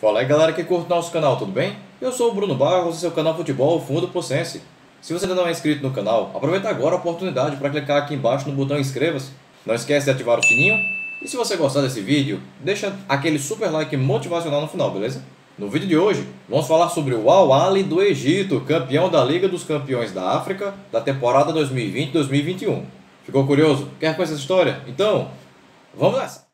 Fala aí galera que curte nosso canal, tudo bem? Eu sou o Bruno Barros e seu canal Futebol Fundo Pocense. Se você ainda não é inscrito no canal, aproveita agora a oportunidade para clicar aqui embaixo no botão inscreva-se. Não esquece de ativar o sininho. E se você gostar desse vídeo, deixa aquele super like motivacional no final, beleza? No vídeo de hoje, vamos falar sobre o Al Ahly do Egito, campeão da Liga dos Campeões da África da temporada 2020-2021. Ficou curioso? Quer conhecer essa história? Então, vamos nessa!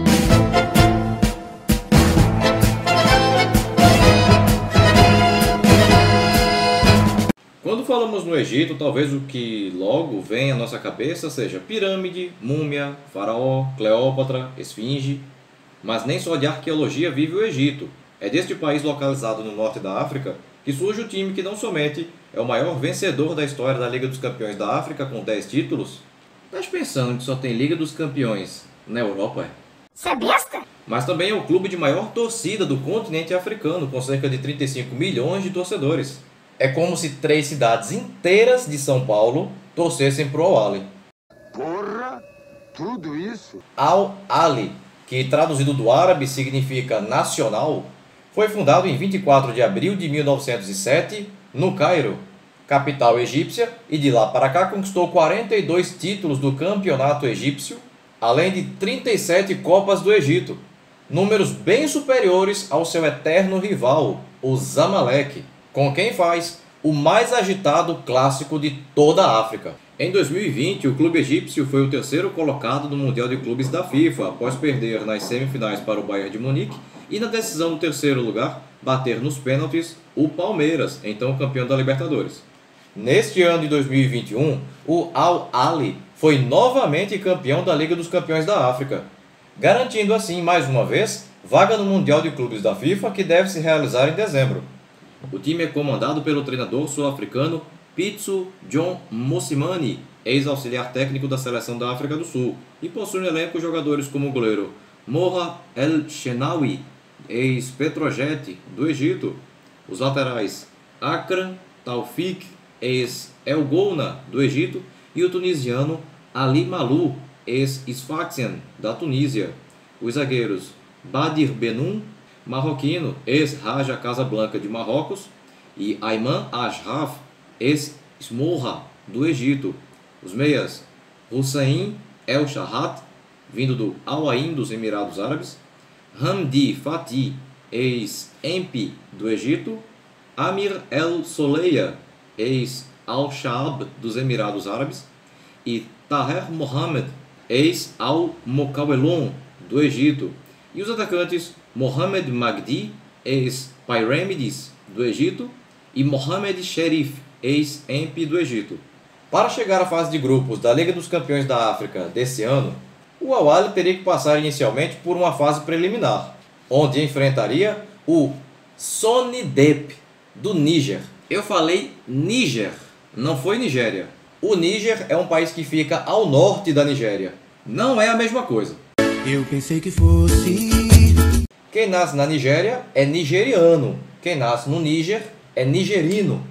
Quando falamos no Egito, talvez o que logo vem à nossa cabeça seja pirâmide, múmia, faraó, Cleópatra, esfinge. Mas nem só de arqueologia vive o Egito. É deste país localizado no norte da África que surge o time que não somente é o maior vencedor da história da Liga dos Campeões da África com 10 títulos. Estás pensando que só tem Liga dos Campeões na Europa, é? Você é besta? Mas também é o clube de maior torcida do continente africano, com cerca de 35 milhões de torcedores. É como se 3 cidades inteiras de São Paulo torcessem pro Al Ahly. Porra, tudo isso? Al Ahly, que traduzido do árabe significa nacional, foi fundado em 24 de abril de 1907 no Cairo, capital egípcia, e de lá para cá conquistou 42 títulos do campeonato egípcio, além de 37 Copas do Egito, números bem superiores ao seu eterno rival, o Zamalek, com quem faz o mais agitado clássico de toda a África. Em 2020, o clube egípcio foi o terceiro colocado no Mundial de Clubes da FIFA, após perder nas semifinais para o Bayern de Munique e na decisão do terceiro lugar, bater nos pênaltis o Palmeiras, então campeão da Libertadores. Neste ano de 2021, o Al Ahly foi novamente campeão da Liga dos Campeões da África, garantindo assim, mais uma vez, vaga no Mundial de Clubes da FIFA, que deve se realizar em dezembro. O time é comandado pelo treinador sul-africano Pitso John Mosimane, ex-auxiliar técnico da seleção da África do Sul, e possui no elenco jogadores como o goleiro Moha El Shenawi, ex-Petrojet do Egito, os laterais Akram Taufik, ex-El Gouna do Egito, e o tunisiano Ali Malou, ex-Sfaxian da Tunísia, os zagueiros Badir Benoun, marroquino, ex-Raja Casablanca de Marrocos, e Ayman Ashraf, ex-Smoura do Egito. Os meias Hussein El Shahat, vindo do Al Ain dos Emirados Árabes, Hamdi Fatih, ex-Empi do Egito, Amir El Soleia, ex-Al Shaab dos Emirados Árabes, e Taher Mohamed, ex-Al Mokawelon do Egito. E os atacantes Mohamed Magdi, ex-Pyramids do Egito, e Mohamed Sherif, ex-Empi do Egito. Para chegar à fase de grupos da Liga dos Campeões da África desse ano, o Al Ahly teria que passar inicialmente por uma fase preliminar, onde enfrentaria o Sonidep do Níger. Eu falei Níger, não foi Nigéria. O Níger é um país que fica ao norte da Nigéria. Não é a mesma coisa. Eu pensei que fosse. Quem nasce na Nigéria é nigeriano. Quem nasce no Níger é nigerino.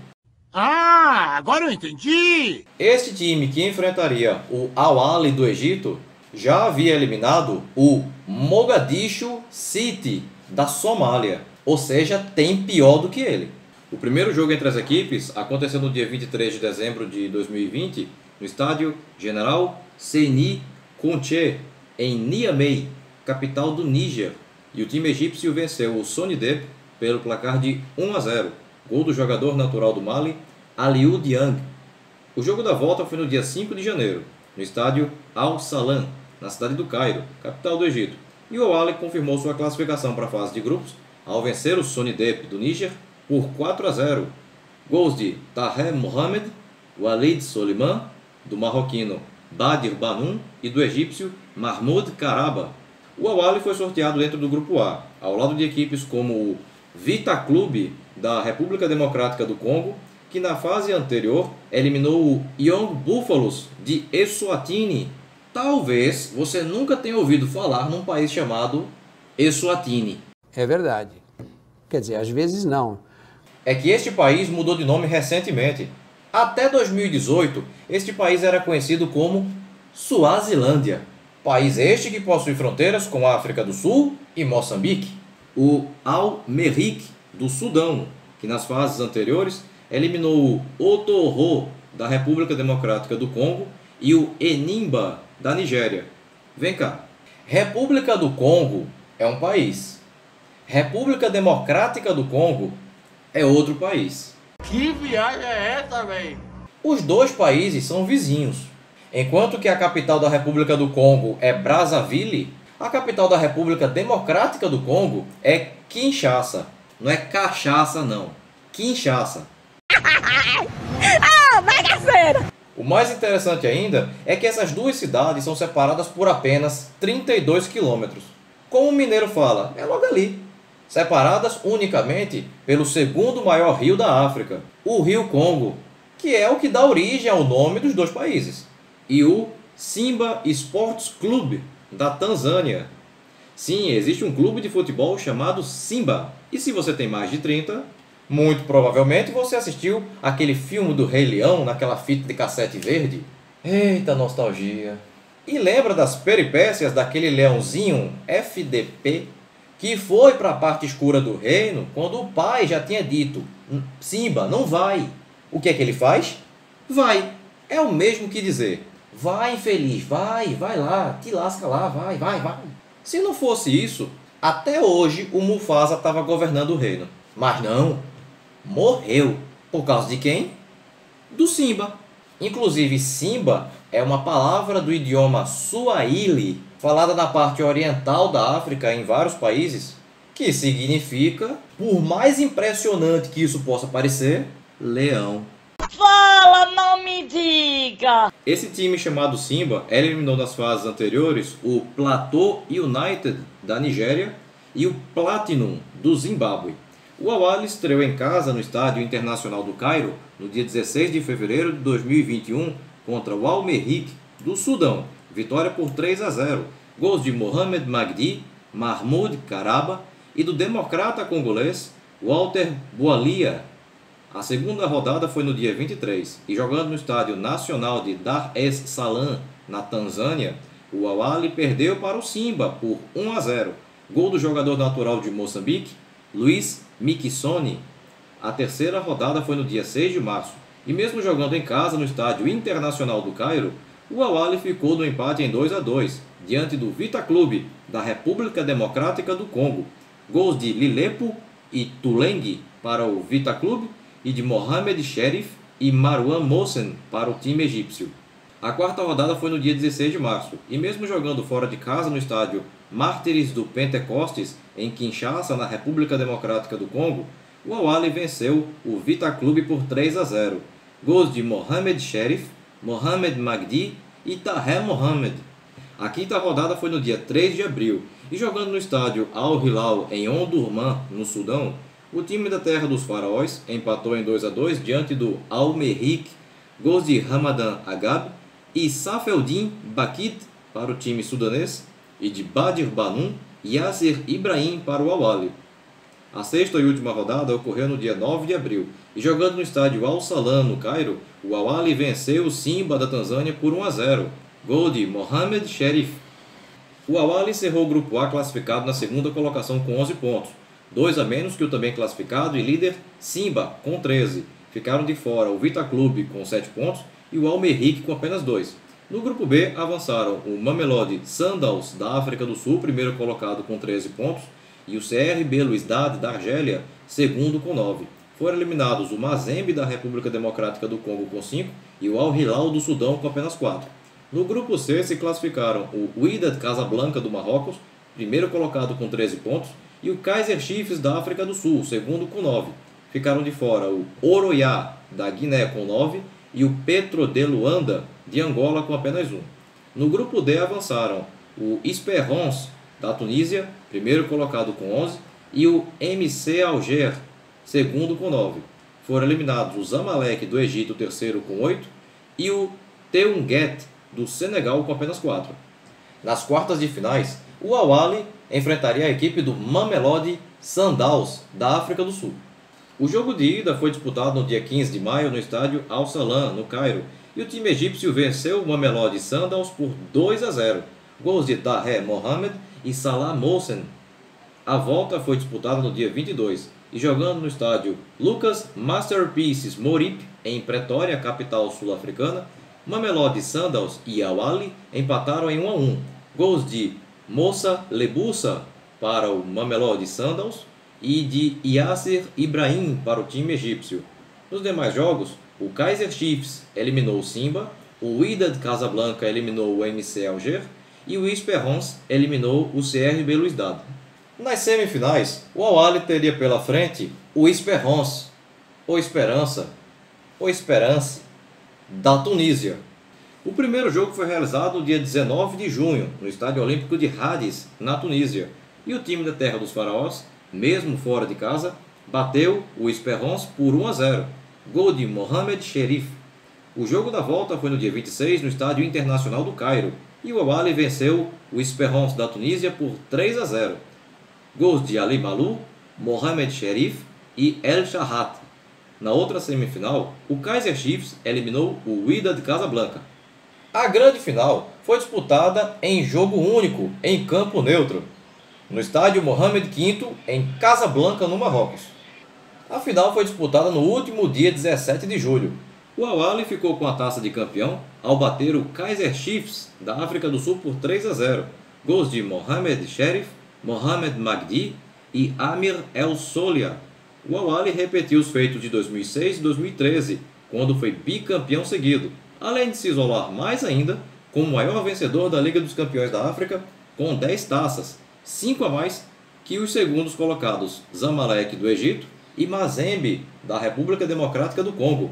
Ah, agora eu entendi! Este time que enfrentaria o Al Ahly do Egito já havia eliminado o Mogadishu City da Somália, ou seja, tem pior do que ele. O primeiro jogo entre as equipes aconteceu no dia 23 de dezembro de 2020, no estádio General Seyni Kounché, em Niamey, capital do Níger, e o time egípcio venceu o Sonidep pelo placar de 1-0, gol do jogador natural do Mali, Aliou Dieng. O jogo da volta foi no dia 5 de janeiro, no estádio Al Salam, na cidade do Cairo, capital do Egito, e o Al Ahly confirmou sua classificação para a fase de grupos ao vencer o Sonidep do Níger por 4-0. Gols de Taher Mohamed, Walid Soliman, do marroquino Badir Banoun e do egípcio Mahmoud Karaba. O Al Ahly foi sorteado dentro do grupo A, ao lado de equipes como o Vita Clube da República Democrática do Congo, que na fase anterior eliminou o Young Buffaloes de Eswatini. Talvez você nunca tenha ouvido falar num país chamado Eswatini. É verdade. Quer dizer, às vezes não. É que este país mudou de nome recentemente. Até 2018, este país era conhecido como Suazilândia. País este que possui fronteiras com a África do Sul e Moçambique. o Al-Merrikh do Sudão, que nas fases anteriores eliminou o Otoro da República Democrática do Congo e o Enimba da Nigéria. Vem cá. República do Congo é um país. República Democrática do Congo é outro país. Que viagem é essa, velho? Os dois países são vizinhos. Enquanto que a capital da República do Congo é Brazzaville, a capital da República Democrática do Congo é Kinshasa. Não é cachaça, não. Kinshasa. Ah, bagaceira! O mais interessante ainda é que essas duas cidades são separadas por apenas 32 quilômetros. Como o mineiro fala, é logo ali. Separadas unicamente pelo segundo maior rio da África, o Rio Congo, que é o que dá origem ao nome dos dois países, e o Simba Sports Club, da Tanzânia. Sim, existe um clube de futebol chamado Simba, e se você tem mais de 30, muito provavelmente você assistiu aquele filme do Rei Leão naquela fita de cassete verde. Eita nostalgia! E lembra das peripécias daquele leãozinho FDP que foi para a parte escura do reino quando o pai já tinha dito: Simba, não vai. O que é que ele faz? Vai. É o mesmo que dizer: vai, infeliz, vai lá, te lasca lá, vai. Se não fosse isso, até hoje o Mufasa estava governando o reino. Mas não, morreu. Por causa de quem? Do Simba. Inclusive, Simba é uma palavra do idioma Swahili, falada na parte oriental da África em vários países, que significa, por mais impressionante que isso possa parecer, leão. Fala, não me diga! Esse time chamado Simba eliminou nas fases anteriores o Plateau United da Nigéria e o Platinum do Zimbábue. O Al-Ahly estreou em casa no Estádio Internacional do Cairo no dia 16 de fevereiro de 2021 contra o Al-Merrikh do Sudão. Vitória por 3-0. Gols de Mohamed Magdi, Mahmoud Karaba e do democrata congolês Walter Boualia. A segunda rodada foi no dia 23 e jogando no Estádio Nacional de Dar es Salaam, na Tanzânia, o Al-Ahly perdeu para o Simba por 1-0. Gol do jogador natural de Moçambique, Luiz Mikissoni. A terceira rodada foi no dia 6 de março e mesmo jogando em casa no Estádio Internacional do Cairo, o Al-Ahly ficou no empate em 2-2 diante do Vita Clube da República Democrática do Congo. Gols de Lilepo e Tuleng para o Vita Clube e de Mohamed Sherif e Marwan Mohsen para o time egípcio. A quarta rodada foi no dia 16 de março e mesmo jogando fora de casa no estádio Mártires do Pentecostes em Kinshasa, na República Democrática do Congo, o Al-Ahly venceu o Vita Clube por 3-0. Gols de Mohamed Sherif, Mohamed Magdi e Taher Mohamed. A quinta rodada foi no dia 3 de abril e jogando no estádio Al-Hilal em Omdurman, no Sudão, o time da Terra dos Faraós empatou em 2-2 diante do Al-Merrikh. Gols de Ramadan Agab e Safeldin Bakit para o time sudanês e de Badir Banun e Yasser Ibrahim para o Al-Ahly. A sexta e última rodada ocorreu no dia 9 de abril e jogando no estádio Al-Salam, no Cairo, o Al-Ahly venceu o Simba da Tanzânia por 1-0. Gol de Mohamed Sherif. O Al-Ahly encerrou o grupo A classificado na segunda colocação com 11 pontos, 2 a menos que o também classificado e líder Simba com 13. Ficaram de fora o Vita Clube com 7 pontos e o Al-Merrikh com apenas 2. No grupo B avançaram o Mamelodi Sundowns da África do Sul, primeiro colocado com 13 pontos, e o CRB Luizdad da Argélia, segundo com 9. Foram eliminados o Mazembe da República Democrática do Congo com 5 e o Al-Hilal do Sudão com apenas 4. No grupo C se classificaram o Wydad Casablanca do Marrocos, primeiro colocado com 13 pontos, e o Kaizer Chiefs da África do Sul, segundo com 9. Ficaram de fora o Oroya da Guiné com 9 e o Petro de Luanda de Angola com apenas 1. No grupo D avançaram o Esperance da Tunísia, primeiro colocado com 11, e o MC Alger, segundo com 9. Foram eliminados o Zamalek do Egito, terceiro com 8, e o Teunguet do Senegal com apenas 4. Nas quartas de finais, o Al-Ahly enfrentaria a equipe do Mamelodi Sundowns da África do Sul. O jogo de ida foi disputado no dia 15 de maio no estádio Al-Salam, no Cairo, e o time egípcio venceu o Mamelodi Sundowns por 2-0. Gols de Taher Mohamed e Salah Mohsen. A volta foi disputada no dia 22 e jogando no estádio Lucas Masterpieces Morip, em Pretória, capital sul-africana, Mamelodi Sundowns e Al Ahly empataram em 1 a 1. Gols de Moussa Lebussa para o Mamelodi Sundowns e de Yasser Ibrahim para o time egípcio. Nos demais jogos, o Kaizer Chiefs eliminou o Simba, o Wydad Casablanca eliminou o MC Alger e o Esperance eliminou o CR Belouizdad. Nas semifinais, o Al Ahly teria pela frente o Esperance, ou Esperança, ou Esperance, da Tunísia. O primeiro jogo foi realizado no dia 19 de junho, no Estádio Olímpico de Rádis, na Tunísia, e o time da Terra dos Faraós, mesmo fora de casa, bateu o Esperance por 1 a 0, gol de Mohamed Sherif. O jogo da volta foi no dia 26 no Estádio Internacional do Cairo, e o Al Ahly venceu o Esperance da Tunísia por 3 a 0. Gols de Ali Malou, Mohamed Sherif e El Shahat. Na outra semifinal, o Kaizer Chiefs eliminou o Wydad Casablanca. A grande final foi disputada em jogo único, em campo neutro, no estádio Mohamed V, em Casablanca, no Marrocos. A final foi disputada no último dia 17 de julho. O Al Ahly ficou com a taça de campeão ao bater o Kaizer Chiefs da África do Sul por 3 a 0. Gols de Mohamed Sherif, Mohamed Magdi e Amir El Solia. O Al Ahly repetiu os feitos de 2006 e 2013, quando foi bicampeão seguido, além de se isolar mais ainda como o maior vencedor da Liga dos Campeões da África, com 10 taças, 5 a mais que os segundos colocados Zamalek do Egito e Mazembe da República Democrática do Congo.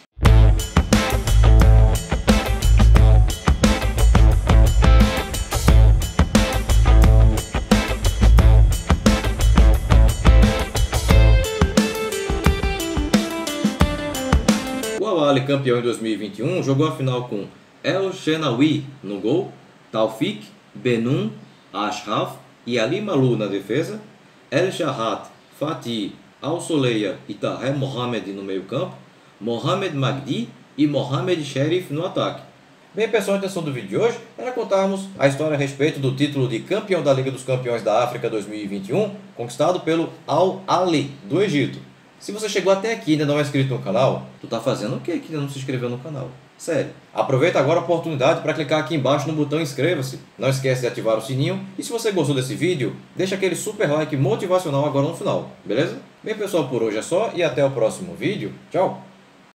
O Al Ahly, campeão em 2021, jogou a final com El Shenawi no gol, Taufik, Benoun, Ashraf e Ali Malou na defesa, El Shahat, Fatih, Al Soleia e Taher Mohamed no meio campo, Mohamed Magdi e Mohamed Sherif no ataque. Bem, pessoal, a intenção do vídeo de hoje era contarmos a história a respeito do título de campeão da Liga dos Campeões da África 2021, conquistado pelo Al Ahly do Egito. Se você chegou até aqui e ainda não é inscrito no canal, tu tá fazendo o que ainda não se inscreveu no canal? Sério. Aproveita agora a oportunidade para clicar aqui embaixo no botão inscreva-se. Não esquece de ativar o sininho. E se você gostou desse vídeo, deixa aquele super like motivacional agora no final, beleza? Bem, pessoal, por hoje é só e até o próximo vídeo. Tchau!